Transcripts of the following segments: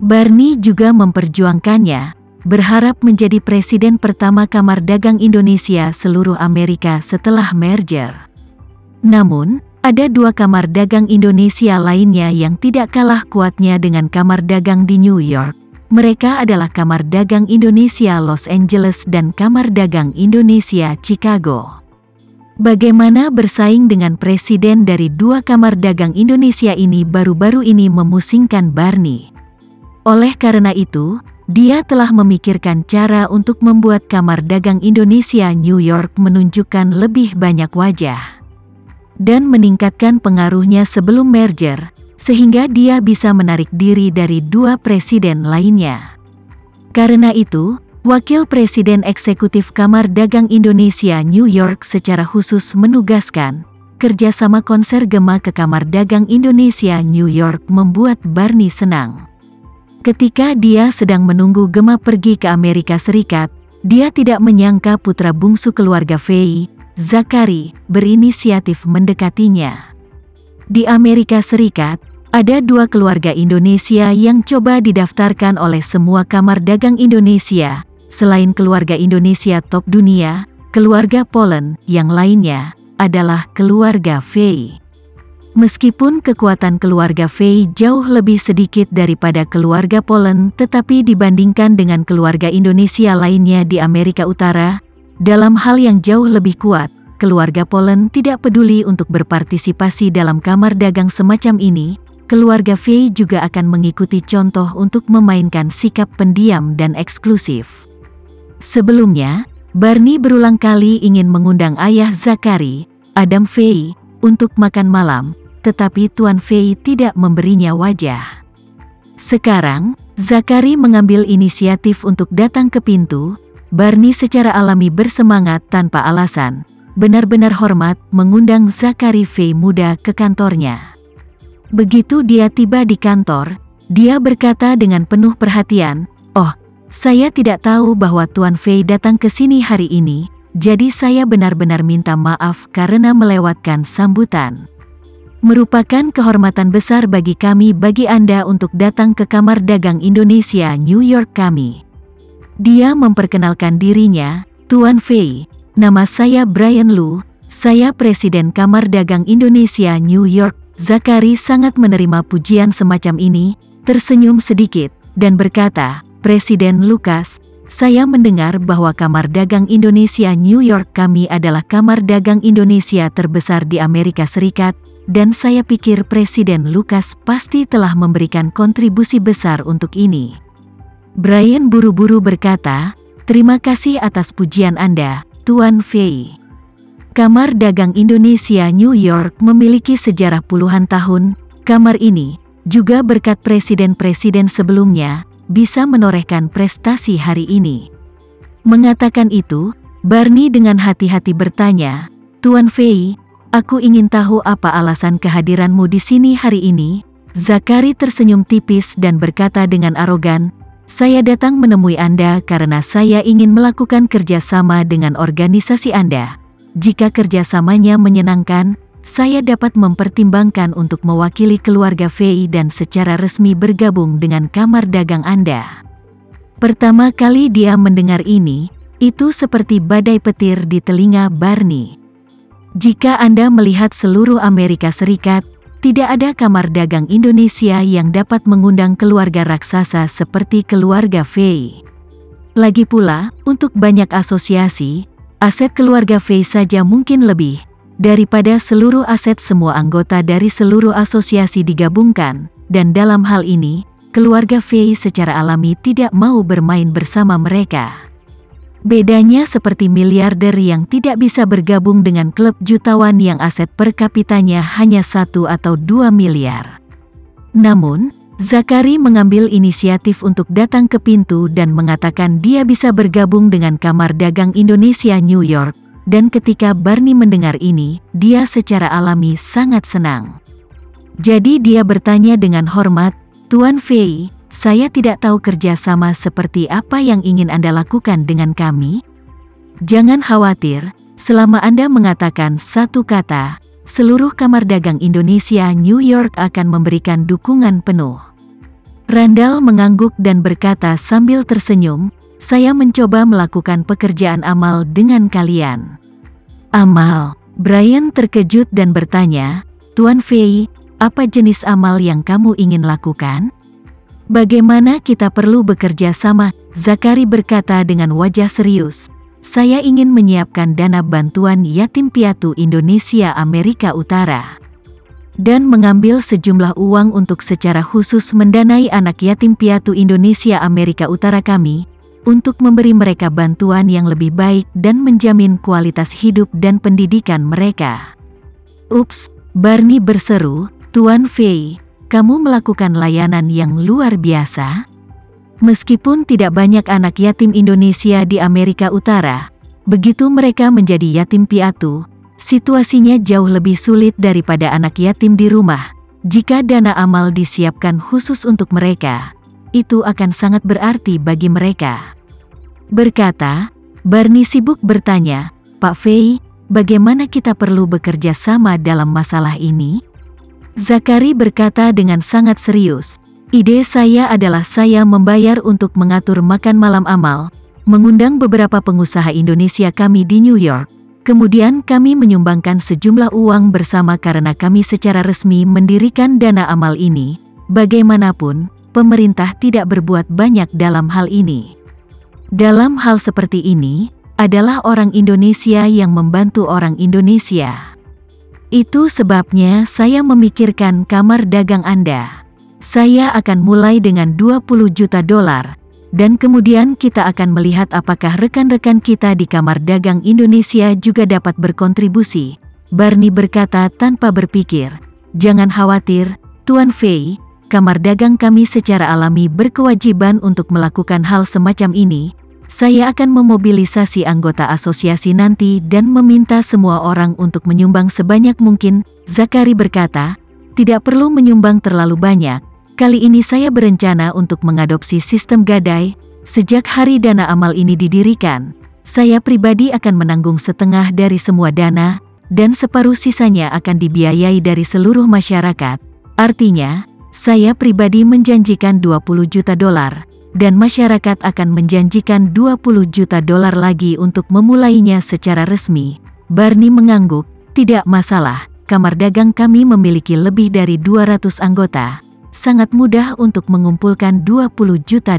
Barney juga memperjuangkannya, berharap menjadi presiden pertama Kamar Dagang Indonesia seluruh Amerika setelah merger. Namun, ada dua Kamar Dagang Indonesia lainnya yang tidak kalah kuatnya dengan Kamar Dagang di New York. Mereka adalah Kamar Dagang Indonesia Los Angeles dan Kamar Dagang Indonesia Chicago. Bagaimana bersaing dengan presiden dari dua Kamar Dagang Indonesia ini baru-baru ini memusingkan Barney. Oleh karena itu, dia telah memikirkan cara untuk membuat Kamar Dagang Indonesia New York menunjukkan lebih banyak wajah dan meningkatkan pengaruhnya sebelum merger, sehingga dia bisa menarik diri dari dua presiden lainnya. Karena itu, Wakil Presiden Eksekutif Kamar Dagang Indonesia New York secara khusus menugaskan kerjasama konser gema ke Kamar Dagang Indonesia New York membuat Barney senang. Ketika dia sedang menunggu Gema pergi ke Amerika Serikat, dia tidak menyangka putra bungsu keluarga Fei, Zachary, berinisiatif mendekatinya. Di Amerika Serikat, ada dua keluarga Indonesia yang coba didaftarkan oleh semua Kamar Dagang Indonesia. Selain keluarga Indonesia top dunia, keluarga Poland yang lainnya adalah keluarga Fei. Meskipun kekuatan keluarga Fei jauh lebih sedikit daripada keluarga Poland, tetapi dibandingkan dengan keluarga Indonesia lainnya di Amerika Utara, dalam hal yang jauh lebih kuat, keluarga Poland tidak peduli untuk berpartisipasi dalam Kamar Dagang semacam ini. Keluarga Fei juga akan mengikuti contoh untuk memainkan sikap pendiam dan eksklusif. Sebelumnya, Barney berulang kali ingin mengundang ayah Zachary, Adam Fei, untuk makan malam, tetapi Tuan Fei tidak memberinya wajah. Sekarang, Zachary mengambil inisiatif untuk datang ke pintu. Barney secara alami bersemangat tanpa alasan, benar-benar hormat mengundang Zachary Fei muda ke kantornya. Begitu dia tiba di kantor, dia berkata dengan penuh perhatian, "Oh, saya tidak tahu bahwa Tuan Fei datang ke sini hari ini, jadi saya benar-benar minta maaf karena melewatkan sambutan. Merupakan kehormatan besar bagi kami bagi Anda untuk datang ke Kamar Dagang Indonesia New York kami." Dia memperkenalkan dirinya, "Tuan Fei, nama saya Brian Lu, saya Presiden Kamar Dagang Indonesia New York." Zachary sangat menerima pujian semacam ini, tersenyum sedikit, dan berkata, "Presiden Lucas, saya mendengar bahwa Kamar Dagang Indonesia New York kami adalah Kamar Dagang Indonesia terbesar di Amerika Serikat, dan saya pikir Presiden Lucas pasti telah memberikan kontribusi besar untuk ini." Brian buru-buru berkata, "Terima kasih atas pujian Anda, Tuan Fei. Kamar Dagang Indonesia New York memiliki sejarah puluhan tahun. Kamar ini, juga berkat presiden-presiden sebelumnya, bisa menorehkan prestasi hari ini." Mengatakan itu, Barney dengan hati-hati bertanya, "Tuan Fei, aku ingin tahu apa alasan kehadiranmu di sini hari ini?" Zachary tersenyum tipis dan berkata dengan arogan, "Saya datang menemui Anda karena saya ingin melakukan kerjasama dengan organisasi Anda. Jika kerjasamanya menyenangkan, saya dapat mempertimbangkan untuk mewakili keluarga Fei dan secara resmi bergabung dengan Kamar Dagang Anda." Pertama kali dia mendengar ini, itu seperti badai petir di telinga Barney. Jika Anda melihat seluruh Amerika Serikat, tidak ada Kamar Dagang Indonesia yang dapat mengundang keluarga raksasa seperti keluarga Fei. Lagi pula, untuk banyak asosiasi, aset keluarga Fei saja mungkin lebih daripada seluruh aset semua anggota dari seluruh asosiasi digabungkan, dan dalam hal ini, keluarga Fei secara alami tidak mau bermain bersama mereka. Bedanya seperti miliarder yang tidak bisa bergabung dengan klub jutawan yang aset per kapitanya hanya 1 atau 2 miliar. Namun, Zachary mengambil inisiatif untuk datang ke pintu dan mengatakan dia bisa bergabung dengan Kamar Dagang Indonesia New York, dan ketika Barney mendengar ini, dia secara alami sangat senang. Jadi dia bertanya dengan hormat, "Tuan Fei, saya tidak tahu kerjasama seperti apa yang ingin Anda lakukan dengan kami?" "Jangan khawatir, selama Anda mengatakan satu kata, seluruh Kamar Dagang Indonesia New York akan memberikan dukungan penuh." Randall mengangguk dan berkata sambil tersenyum, "Saya mencoba melakukan pekerjaan amal dengan kalian." "Amal?" Brian terkejut dan bertanya, "Tuan Fei, apa jenis amal yang kamu ingin lakukan?" "Bagaimana kita perlu bekerja sama?" Zachary berkata dengan wajah serius. "Saya ingin menyiapkan dana bantuan yatim piatu Indonesia Amerika Utara dan mengambil sejumlah uang untuk secara khusus mendanai anak yatim piatu Indonesia Amerika Utara kami, untuk memberi mereka bantuan yang lebih baik dan menjamin kualitas hidup dan pendidikan mereka." "Ups," Barney berseru, "Tuan Fei, kamu melakukan layanan yang luar biasa. Meskipun tidak banyak anak yatim Indonesia di Amerika Utara, begitu mereka menjadi yatim piatu, situasinya jauh lebih sulit daripada anak yatim di rumah. Jika dana amal disiapkan khusus untuk mereka, itu akan sangat berarti bagi mereka." Berkata, Barney sibuk bertanya, "Pak Fei, bagaimana kita perlu bekerja sama dalam masalah ini?" Zachary berkata dengan sangat serius, "Ide saya adalah saya membayar untuk mengatur makan malam amal, mengundang beberapa pengusaha Indonesia kami di New York. Kemudian kami menyumbangkan sejumlah uang bersama karena kami secara resmi mendirikan dana amal ini. Bagaimanapun, pemerintah tidak berbuat banyak dalam hal ini. Dalam hal seperti ini, adalah orang Indonesia yang membantu orang Indonesia. Itu sebabnya saya memikirkan kamar dagang Anda. Saya akan mulai dengan $20 juta, dan kemudian kita akan melihat apakah rekan-rekan kita di kamar dagang Indonesia juga dapat berkontribusi." Barney berkata tanpa berpikir, "Jangan khawatir, Tuan Fei, kamar dagang kami secara alami berkewajiban untuk melakukan hal semacam ini. Saya akan memobilisasi anggota asosiasi nanti dan meminta semua orang untuk menyumbang sebanyak mungkin." Zachary berkata, "Tidak perlu menyumbang terlalu banyak. Kali ini saya berencana untuk mengadopsi sistem gadai. Sejak hari dana amal ini didirikan, saya pribadi akan menanggung setengah dari semua dana, dan separuh sisanya akan dibiayai dari seluruh masyarakat. Artinya, saya pribadi menjanjikan $20 juta, dan masyarakat akan menjanjikan $20 juta lagi untuk memulainya secara resmi." Barney mengangguk, "Tidak masalah, kamar dagang kami memiliki lebih dari 200 anggota. Sangat mudah untuk mengumpulkan $20 juta.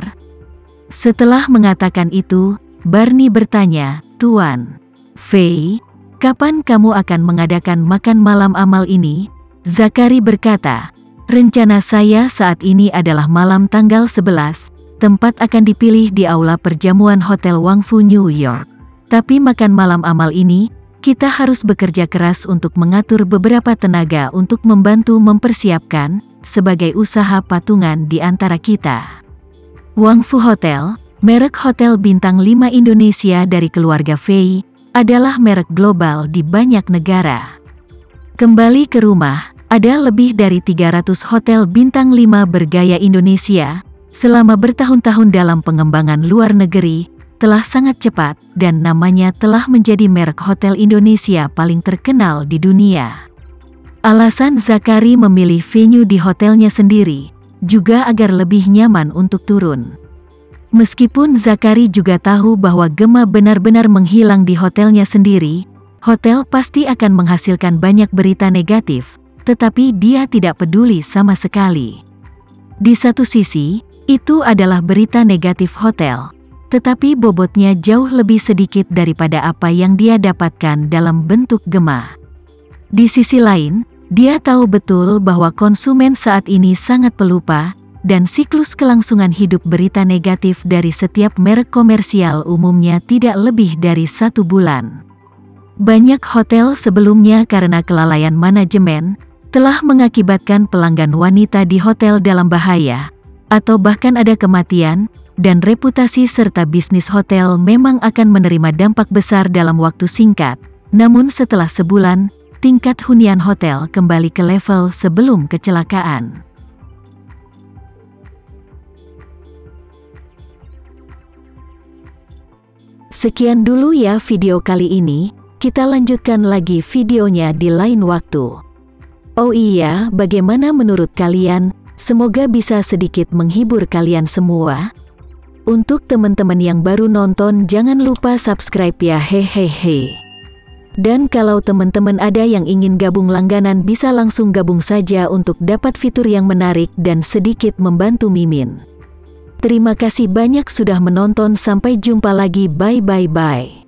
Setelah mengatakan itu, Barney bertanya, "Tuan Fei, kapan kamu akan mengadakan makan malam amal ini?" Zachary berkata, "Rencana saya saat ini adalah malam tanggal 11, tempat akan dipilih di aula perjamuan Hotel Wangfu New York. Tapi makan malam amal ini, kita harus bekerja keras untuk mengatur beberapa tenaga untuk membantu mempersiapkan, sebagai usaha patungan di antara kita." Wangfu Hotel, merek hotel bintang 5 Indonesia dari keluarga Fei, adalah merek global di banyak negara. Kembali ke rumah, ada lebih dari 300 hotel bintang 5 bergaya Indonesia, selama bertahun-tahun dalam pengembangan luar negeri, telah sangat cepat, dan namanya telah menjadi merek hotel Indonesia paling terkenal di dunia. Alasan Zachary memilih venue di hotelnya sendiri, juga agar lebih nyaman untuk turun. Meskipun Zachary juga tahu bahwa Gemma benar-benar menghilang di hotelnya sendiri, hotel pasti akan menghasilkan banyak berita negatif, tetapi dia tidak peduli sama sekali. Di satu sisi, itu adalah berita negatif hotel, tetapi bobotnya jauh lebih sedikit daripada apa yang dia dapatkan dalam bentuk Gemma. Di sisi lain, dia tahu betul bahwa konsumen saat ini sangat pelupa, dan siklus kelangsungan hidup berita negatif dari setiap merek komersial umumnya tidak lebih dari 1 bulan. Banyak hotel sebelumnya karena kelalaian manajemen, telah mengakibatkan pelanggan wanita di hotel dalam bahaya, atau bahkan ada kematian, dan reputasi serta bisnis hotel memang akan menerima dampak besar dalam waktu singkat. Namun setelah sebulan, tingkat hunian hotel kembali ke level sebelum kecelakaan. Sekian dulu ya video kali ini, kita lanjutkan lagi videonya di lain waktu. Oh iya, bagaimana menurut kalian? Semoga bisa sedikit menghibur kalian semua. Untuk teman-teman yang baru nonton, jangan lupa subscribe ya, hehehe. Dan kalau teman-teman ada yang ingin gabung langganan, bisa langsung gabung saja untuk dapat fitur yang menarik dan sedikit membantu Mimin. Terima kasih banyak sudah menonton, sampai jumpa lagi, bye bye bye.